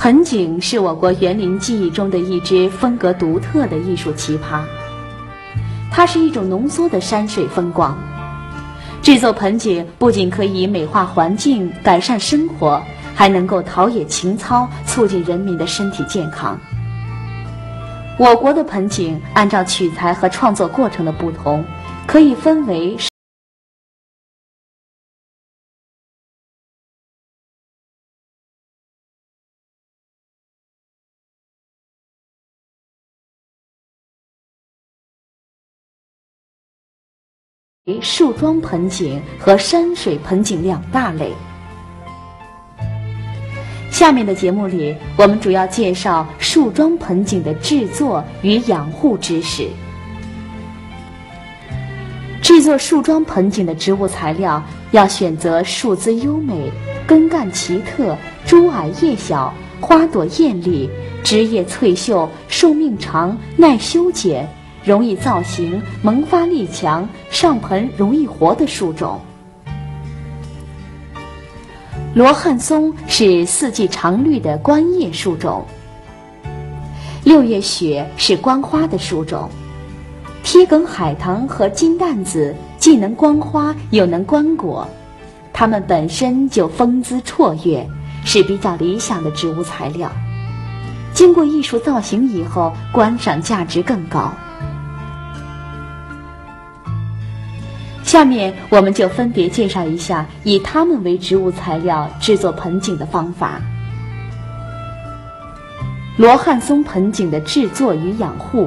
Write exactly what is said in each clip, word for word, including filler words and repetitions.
盆景是我国园林技艺中的一支风格独特的艺术奇葩，它是一种浓缩的山水风光。制作盆景不仅可以美化环境、改善生活，还能够陶冶情操，促进人民的身体健康。我国的盆景按照取材和创作过程的不同，可以分为树桩盆景和山水盆景两大类。下面的节目里，我们主要介绍树桩盆景的制作与养护知识。制作树桩盆景的植物材料要选择树姿优美、根干奇特、株矮叶小、花朵艳丽、枝叶翠秀、寿命长、耐修剪、容易造型、萌发力强、上盆容易活的树种。罗汉松是四季常绿的观叶树种，六月雪是观花的树种，贴梗海棠和金担子既能观花又能观果，它们本身就风姿绰约，是比较理想的植物材料。经过艺术造型以后，观赏价值更高。下面我们就分别介绍一下以它们为植物材料制作盆景的方法。罗汉松盆景的制作与养护。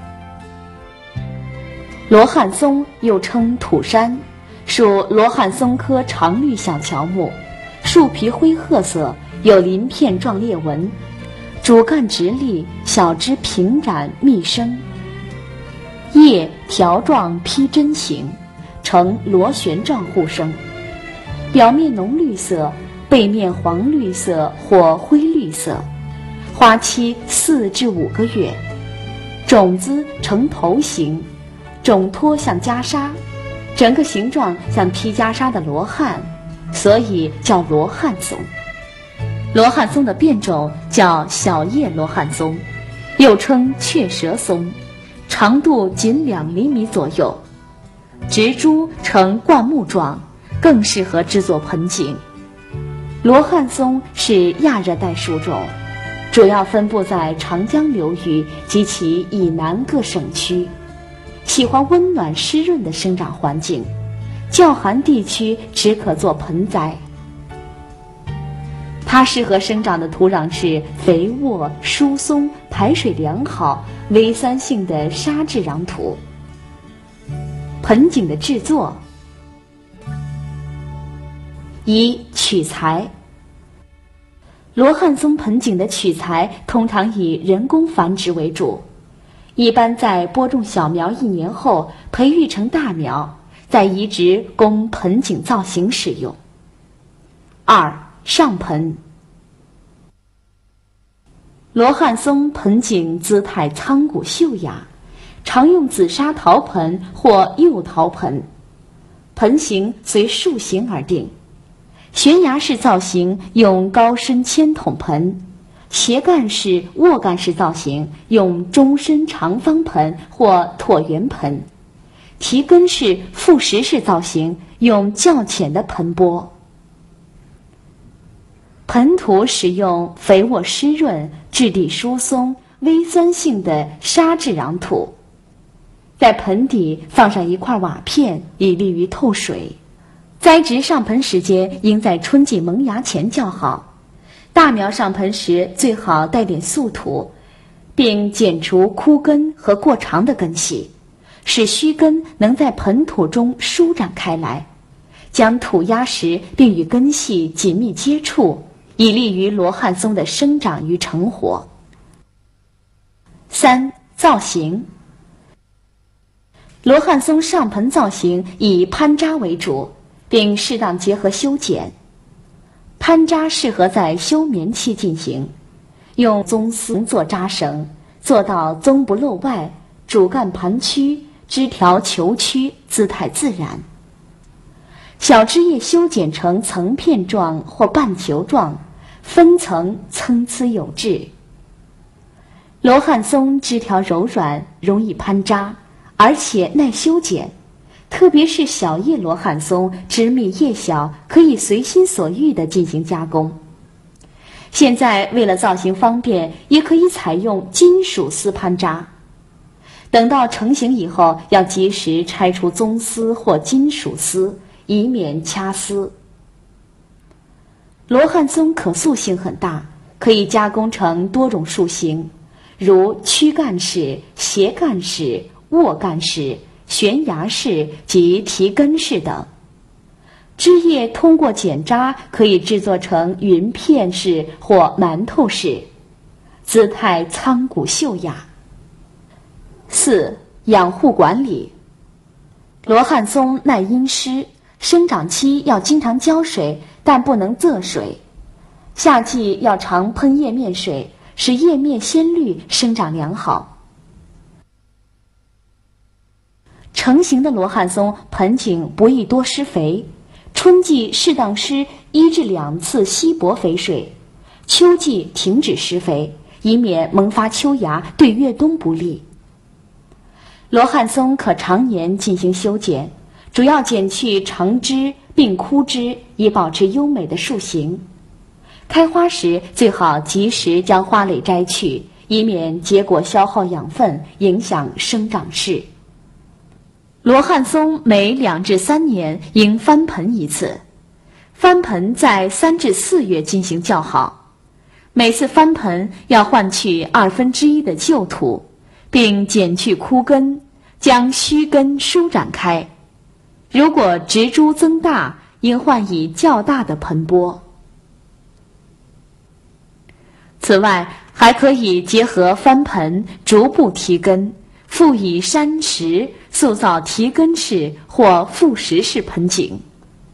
罗汉松又称土山，属罗汉松科常绿小乔木，树皮灰褐色，有鳞片状裂纹，主干直立，小枝平展密生，叶条状披针形，呈螺旋状互生，表面浓绿色，背面黄绿色或灰绿色，花期四至五个月，种子呈头形，种托像袈裟，整个形状像披袈裟的罗汉，所以叫罗汉松。罗汉松的变种叫小叶罗汉松，又称雀舌松，长度仅两厘米左右，植株呈灌木状，更适合制作盆景。罗汉松是亚热带树种，主要分布在长江流域及其以南各省区，喜欢温暖湿润的生长环境，较寒地区只可做盆栽。它适合生长的土壤是肥沃、疏松、排水良好、微酸性的沙质壤土。盆景的制作：一、取材。罗汉松盆景的取材通常以人工繁殖为主，一般在播种小苗一年后培育成大苗，再移植供盆景造型使用。二、上盆。罗汉松盆景姿态苍古秀雅，常用紫砂陶盆或釉陶盆，盆形随树形而定。悬崖式造型用高深铅筒盆，斜干式、卧干式造型用中深长方盆或椭圆盆，提根式、复石式造型用较浅的盆钵。盆土使用肥沃湿润、质地疏松、微酸性的沙质壤土，在盆底放上一块瓦片，以利于透水。栽植上盆时间应在春季萌芽前较好，大苗上盆时最好带点素土，并剪除枯根和过长的根系，使须根能在盆土中舒展开来，将土压实并与根系紧密接触，以利于罗汉松的生长与成活。三、造型。罗汉松上盆造型以攀扎为主，并适当结合修剪。攀扎适合在休眠期进行，用棕丝做扎绳，做到棕不露外，主干盘曲，枝条球曲，姿态自然。小枝叶修剪成层片状或半球状， 分层参差有致。罗汉松枝条柔软，容易攀扎，而且耐修剪，特别是小叶罗汉松，枝密叶小，可以随心所欲地进行加工。现在为了造型方便，也可以采用金属丝攀扎。等到成型以后，要及时拆除棕丝或金属丝，以免掐丝。罗汉松可塑性很大，可以加工成多种树形，如躯干式、斜干式、卧干式、悬崖式及提根式等。枝叶通过剪扎可以制作成云片式或馒头式，姿态苍古秀雅。四、养护管理。罗汉松耐阴湿，生长期要经常浇水，但不能仄水。夏季要常喷叶面水，使叶面鲜绿，生长良好。成型的罗汉松盆景不宜多施肥，春季适当施一至两次稀薄肥水，秋季停止施肥，以免萌发秋芽，对越冬不利。罗汉松可常年进行修剪，主要剪去成枝并枯枝，以保持优美的树形。开花时最好及时将花蕾摘去，以免结果消耗养分，影响生长势。罗汉松每两至三年应翻盆一次，翻盆在三至四月进行较好。每次翻盆要换去二分之一的旧土，并剪去枯根，将须根舒展开。如果植株增大，应换以较大的盆钵。此外，还可以结合翻盆逐步提根，复以山石塑造提根式或覆石式盆景。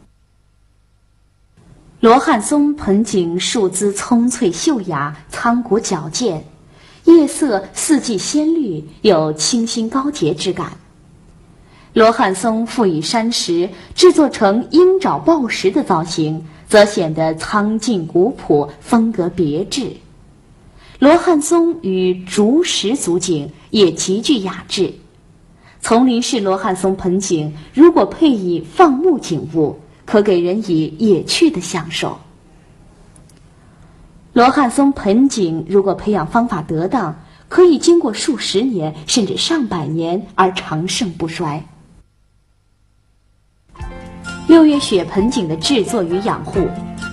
罗汉松盆景树姿葱翠秀雅，苍古矫健，叶色四季鲜绿，有清新高洁之感。罗汉松复以山石制作成鹰爪抱石的造型，则显得苍劲古朴，风格别致。罗汉松与竹石组景也极具雅致。丛林式罗汉松盆景如果配以放牧景物，可给人以野趣的享受。罗汉松盆景如果培养方法得当，可以经过数十年甚至上百年而长盛不衰。六月雪盆景的制作与养护。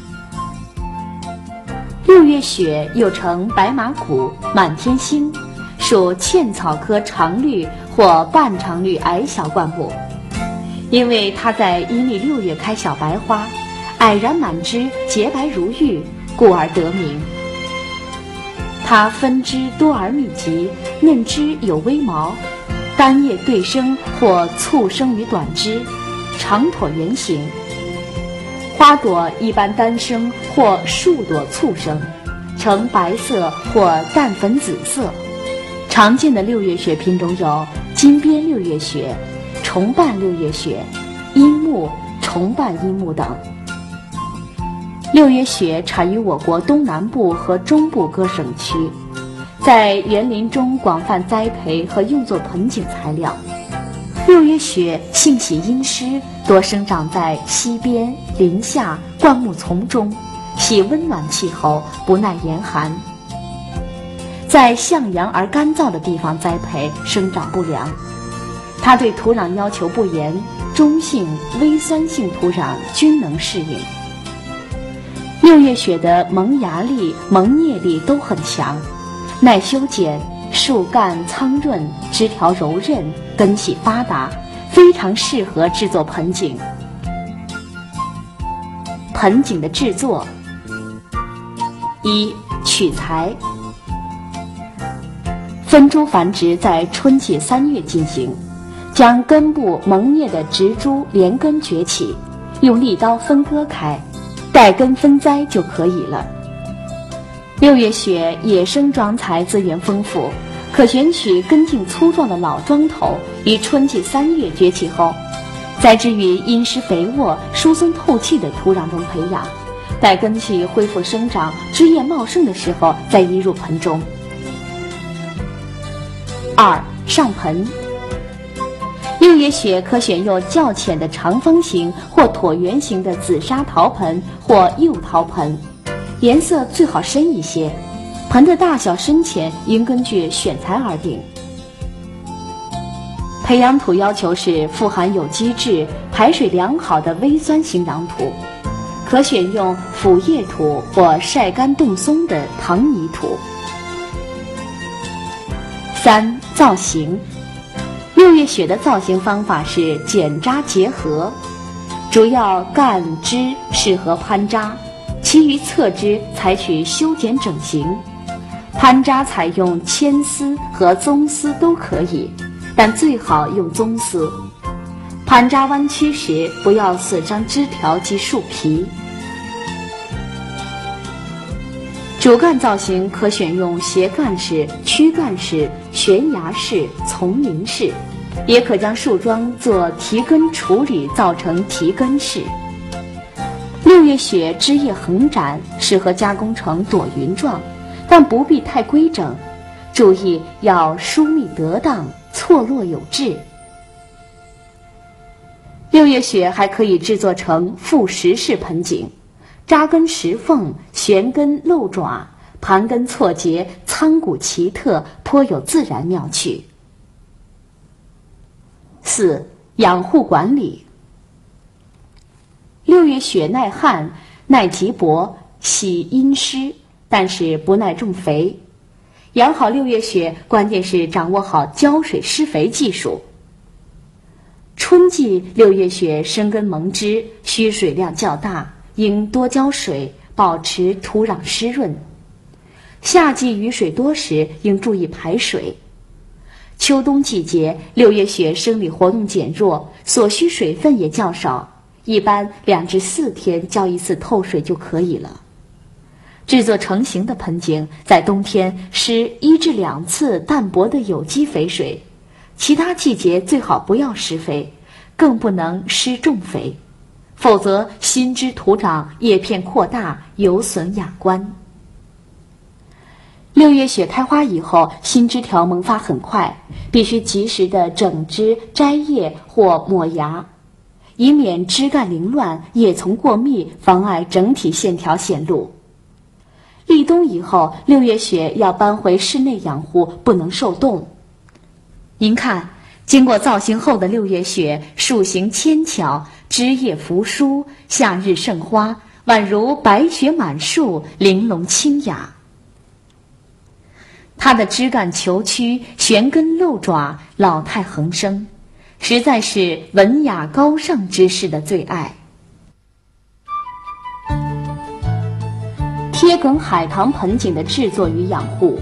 六月雪又称白马谷、满天星，属茜草科常绿或半常绿矮小灌木。因为它在阴历六月开小白花，矮然满枝，洁白如玉，故而得名。它分枝多而密集，嫩枝有微毛，单叶对生或簇生于短枝，长椭圆形。花朵一般单生或数朵簇生，呈白色或淡粉紫色。常见的六月雪品种有金边六月雪、重瓣六月雪、樱木、重瓣樱木等。六月雪产于我国东南部和中部各省区，在园林中广泛栽培和用作盆景材料。六月雪性喜阴湿，多生长在溪边、林下、灌木丛中，喜温暖气候，不耐严寒。在向阳而干燥的地方栽培，生长不良。它对土壤要求不严，中性、微酸性土壤均能适应。六月雪的萌芽力、萌蘖力都很强，耐修剪，树干苍润，枝条柔韧，根系发达，非常适合制作盆景。盆景的制作：一、取材。分株繁殖在春季三月进行，将根部萌蘖的植株连根崛起，用利刀分割开，带根分栽就可以了。六月雪野生桩材资源丰富，可选取根茎粗壮的老桩头，于春季三月崛起后，栽植于阴湿肥沃、疏松透气的土壤中培养。 待根系恢复生长、枝叶茂盛的时候再移入盆中。二、上盆。六月雪可选用较浅的长方形或椭圆形的紫砂陶盆或釉陶盆，颜色最好深一些，盆的大小深浅应根据选材而定。培养土要求是富含有机质、排水良好的微酸型壤土，可选用腐叶土或晒干冻松的糖泥土。三、造型。六月雪的造型方法是剪扎结合，主要干枝适合攀扎，其余侧枝采取修剪整形。攀扎采用铅丝和棕丝都可以，但最好用棕丝。攀扎弯曲时不要损伤枝条及树皮。主干造型可选用斜干式、曲干式、悬崖式、丛林式，也可将树桩做提根处理造成提根式。六月雪枝叶横展，适合加工成朵云状，但不必太规整，注意要疏密得当，错落有致。六月雪还可以制作成复石式盆景，扎根石缝，悬根漏爪，盘根错节，苍古奇特，颇有自然妙趣。四、养护管理。六月雪耐旱、耐极薄、喜阴湿，但是不耐重肥。养好六月雪，关键是掌握好浇水施肥技术。春季六月雪生根萌枝，需水量较大，应多浇水，保持土壤湿润。夏季雨水多时，应注意排水。秋冬季节，六月雪生理活动减弱，所需水分也较少，一般两至四天浇一次透水就可以了。制作成型的盆景，在冬天施一至两次淡薄的有机肥水，其他季节最好不要施肥，更不能施重肥，否则新枝徒长，叶片扩大，有损雅观。六月雪开花以后，新枝条萌发很快，必须及时的整枝、摘叶或抹芽，以免枝干凌乱、叶丛过密，妨碍整体线条显露。立冬以后，六月雪要搬回室内养护，不能受冻。您看，经过造型后的六月雪，树形纤巧，枝叶扶疏，夏日盛花，宛如白雪满树，玲珑清雅。它的枝干虬曲，悬根漏爪，老态横生，实在是文雅高尚之士的最爱。贴梗海棠盆景的制作与养护。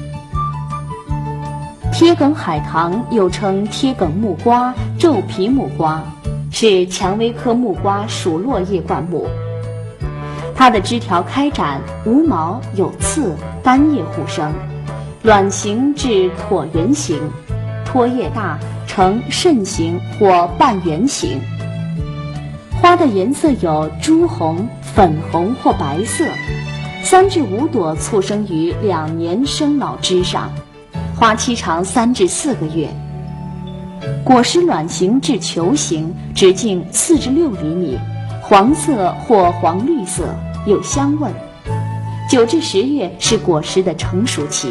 贴梗海棠又称贴梗木瓜、皱皮木瓜，是蔷薇科木瓜属落叶灌木。它的枝条开展，无毛有刺，单叶互生，卵形至椭圆形，托叶大，呈肾形或半圆形。花的颜色有朱红、粉红或白色，三至五朵簇生于两年生老枝上，花期长三至四个月。果实卵形至球形，直径四至六厘米，黄色或黄绿色，有香味。九至十月是果实的成熟期。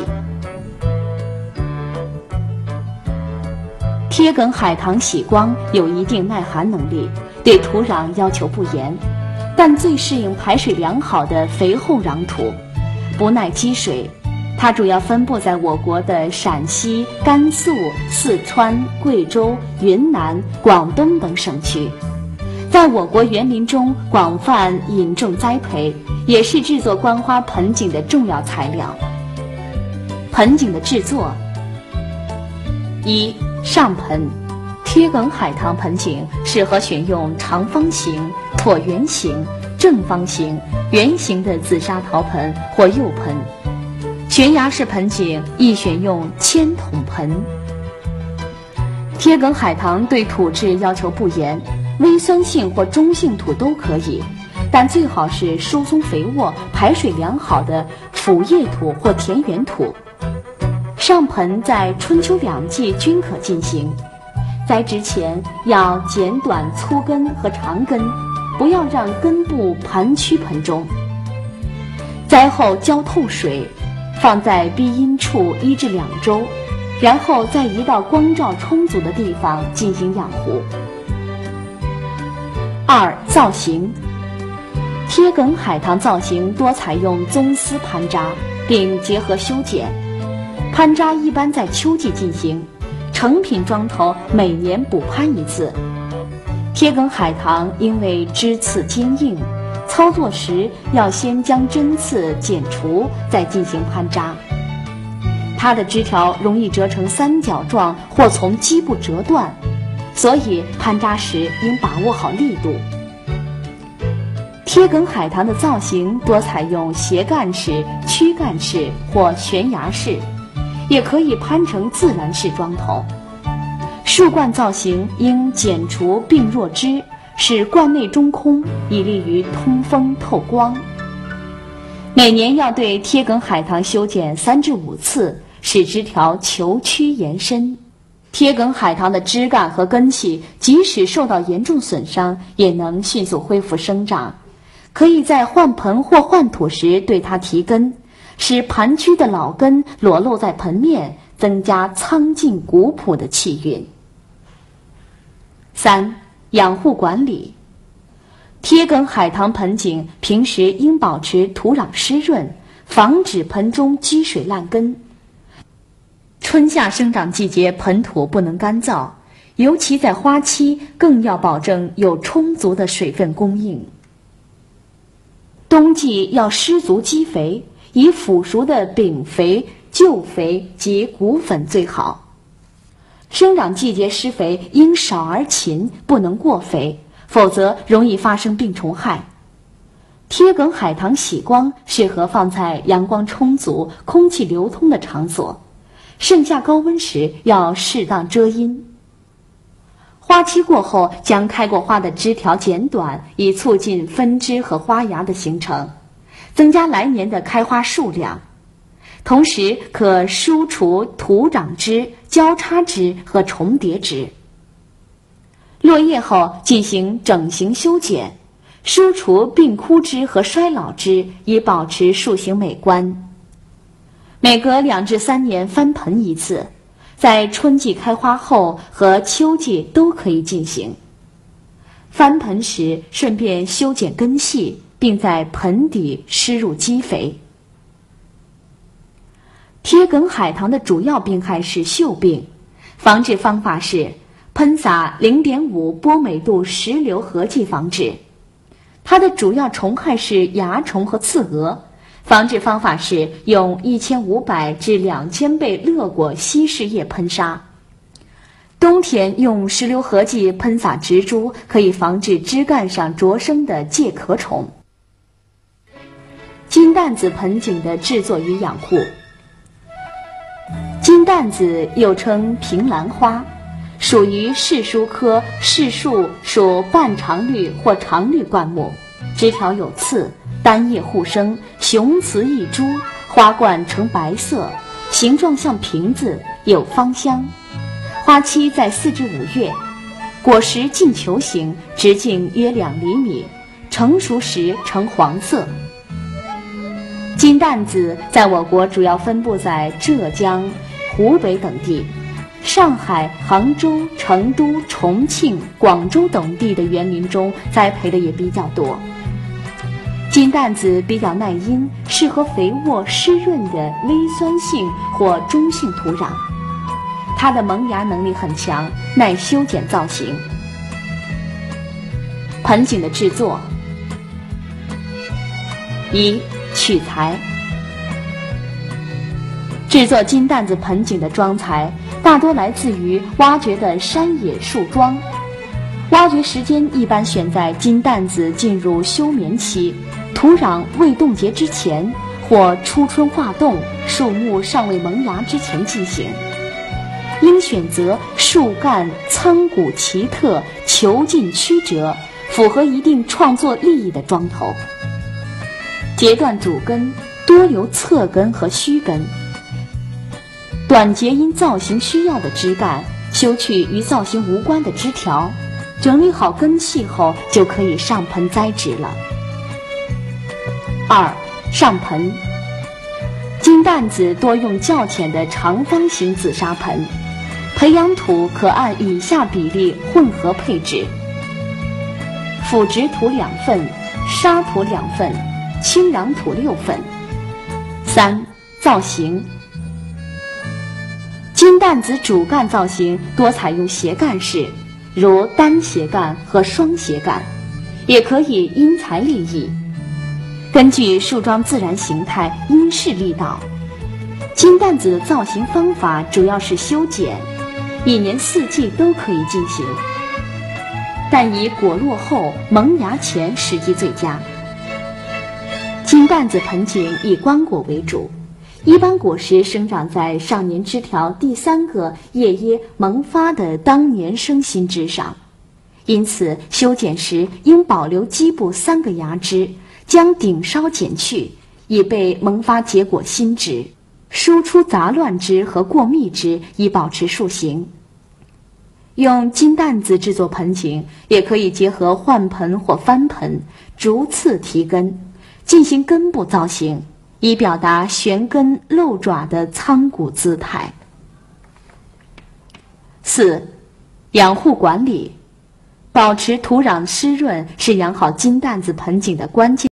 贴梗海棠喜光，有一定耐寒能力，对土壤要求不严，但最适应排水良好的肥厚壤土，不耐积水。它主要分布在我国的陕西、甘肃、四川、贵州、云南、广东等省区，在我国园林中广泛引种栽培，也是制作观花盆景的重要材料。盆景的制作：一、上盆。贴梗海棠盆景适合选用长方形、椭圆形、正方形、圆形的紫砂陶盆或釉盆。悬崖式盆景宜选用铅筒盆。贴梗海棠对土质要求不严，微酸性或中性土都可以， 但最好是疏松肥沃、排水良好的腐叶土或田园土。上盆在春秋两季均可进行。栽植前要剪短粗根和长根，不要让根部盘曲盆中。栽后浇透水，放在避阴处一至两周，然后再移到光照充足的地方进行养护。二、造型。贴梗海棠造型多采用棕丝攀扎，并结合修剪。攀扎一般在秋季进行，成品桩头每年补攀一次。贴梗海棠因为枝刺坚硬，操作时要先将针刺剪除，再进行攀扎。它的枝条容易折成三角状或从基部折断，所以攀扎时应把握好力度。贴梗海棠的造型多采用斜干式、曲干式或悬崖式，也可以攀成自然式桩头。树冠造型应剪除并弱枝，使冠内中空，以利于通风透光。每年要对贴梗海棠修剪三至五次，使枝条球曲延伸。贴梗海棠的枝干和根系即使受到严重损伤，也能迅速恢复生长。可以在换盆或换土时对它提根，使盘曲的老根裸露在盆面，增加苍劲古朴的气韵。三、养护管理。贴梗海棠盆景平时应保持土壤湿润，防止盆中积水烂根。春夏生长季节盆土不能干燥，尤其在花期更要保证有充足的水分供应。冬季要施足基肥，以腐熟的饼肥、臼肥及谷粉最好。生长季节施肥应少而勤，不能过肥，否则容易发生病虫害。贴梗海棠喜光适合放在阳光充足、空气流通的场所，盛夏高温时要适当遮阴。花期过后，将开过花的枝条剪短，以促进分枝和花芽的形成，增加来年的开花数量。同时可疏除徒长枝、交叉枝和重叠枝。落叶后进行整形修剪，疏除病枯枝和衰老枝，以保持树形美观。每隔两至三年翻盆一次，在春季开花后和秋季都可以进行。翻盆时顺便修剪根系，并在盆底施入基肥。贴梗海棠的主要病害是锈病，防治方法是喷洒 零点五 波美度石硫合剂防治。它的主要虫害是蚜虫和刺蛾，防治方法是用一千五百至两千倍乐果稀释液喷砂。冬天用石硫合剂喷洒植株，可以防治枝干上着生的介壳虫。金担子盆景的制作与养护。金担子又称平兰花，属于柿树科柿树属半常绿或常绿灌木，枝条有刺，单叶互生，雄雌异株，花冠呈白色，形状像瓶子，有芳香。花期在四至五月，果实近球形，直径约两厘米，成熟时呈黄色。金担子在我国主要分布在浙江、湖北等地，上海、杭州、成都、重庆、广州等地的园林中栽培的也比较多。金担子比较耐阴，适合肥沃湿润的微酸性或中性土壤。它的萌芽能力很强，耐修剪造型。盆景的制作：一、取材。制作金担子盆景的桩材大多来自于挖掘的山野树桩，挖掘时间一般选在金担子进入休眠期，土壤未冻结之前，或初春化冻、树木尚未萌芽之前进行。应选择树干苍古奇特、球劲曲折、 符合一定创作利益的桩头。截断主根，多留侧根和须根，短截因造型需要的枝干，修去与造型无关的枝条，整理好根系后，就可以上盆栽植了。二、上盆。金担子多用较浅的长方形紫砂盆，培养土可按以下比例混合配置：腐殖土两份，沙土两份，清壤土六份。三、造型。金担子主干造型多采用斜干式，如单斜干和双斜干，也可以因材立异。根据树桩自然形态，因势利导。金担子的造型方法主要是修剪，一年四季都可以进行，但以果落后、萌芽前时机最佳。金担子盆景以光果为主，一般果实生长在上年枝条第三个叶叶萌发的当年生新枝上，因此修剪时应保留基部三个芽枝，将顶梢剪去，以备萌发结果新枝，疏出杂乱枝和过密枝，以保持树形。用金担子制作盆景，也可以结合换盆或翻盆，逐次提根，进行根部造型，以表达悬根露爪的苍古姿态。四、养护管理。保持土壤湿润是养好金担子盆景的关键。